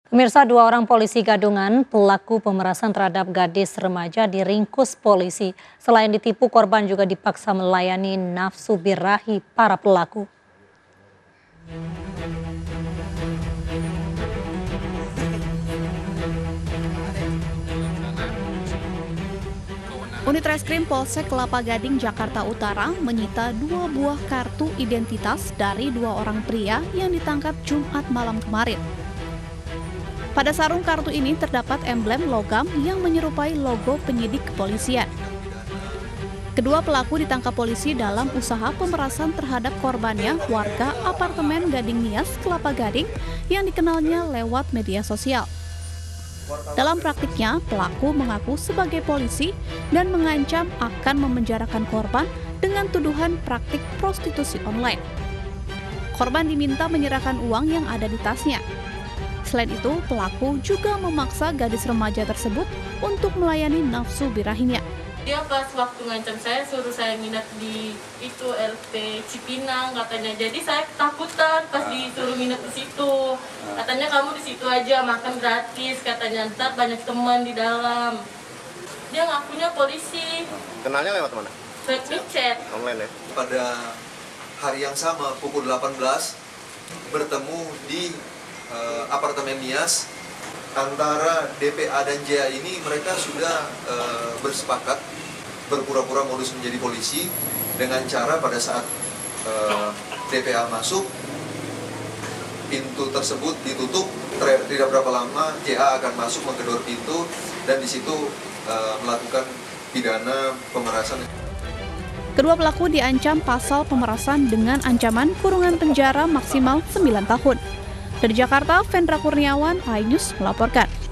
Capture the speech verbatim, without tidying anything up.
Pemirsa, dua orang polisi gadungan pelaku pemerasan terhadap gadis remaja diringkus polisi. Selain ditipu, korban juga dipaksa melayani nafsu birahi para pelaku. Unit Reskrim Polsek Kelapa Gading, Jakarta Utara menyita dua buah kartu identitas dari dua orang pria yang ditangkap Jumat malam kemarin. Pada sarung kartu ini terdapat emblem logam yang menyerupai logo penyidik kepolisian. Kedua pelaku ditangkap polisi dalam usaha pemerasan terhadap korbannya, warga apartemen Gading Nias, Kelapa Gading, yang dikenalnya lewat media sosial. Dalam praktiknya, pelaku mengaku sebagai polisi dan mengancam akan memenjarakan korban dengan tuduhan praktik prostitusi online. Korban diminta menyerahkan uang yang ada di tasnya. Selain itu, pelaku juga memaksa gadis remaja tersebut untuk melayani nafsu birahinya. Dia pas waktu ngancam saya, suruh saya nginep di itu L P Cipinang katanya. Jadi saya ketakutan pas disuruh nginep di situ. Katanya kamu di situ aja, makan gratis. Katanya ntar banyak teman di dalam. Dia ngakunya polisi. Kenalnya lewat mana? Lewat chat. Online ya? Pada hari yang sama, pukul delapan belas, bertemu di uh, apartemen Nias. Antara D P A dan J A ini mereka sudah uh, bersepakat berpura-pura modus menjadi polisi dengan cara pada saat uh, D P A masuk, pintu tersebut ditutup, tidak berapa lama J A akan masuk menggedor pintu dan di situ uh, melakukan pidana pemerasan. Kedua pelaku diancam pasal pemerasan dengan ancaman kurungan penjara maksimal sembilan tahun. Dari Jakarta, Vendra Kurniawan, iNews melaporkan.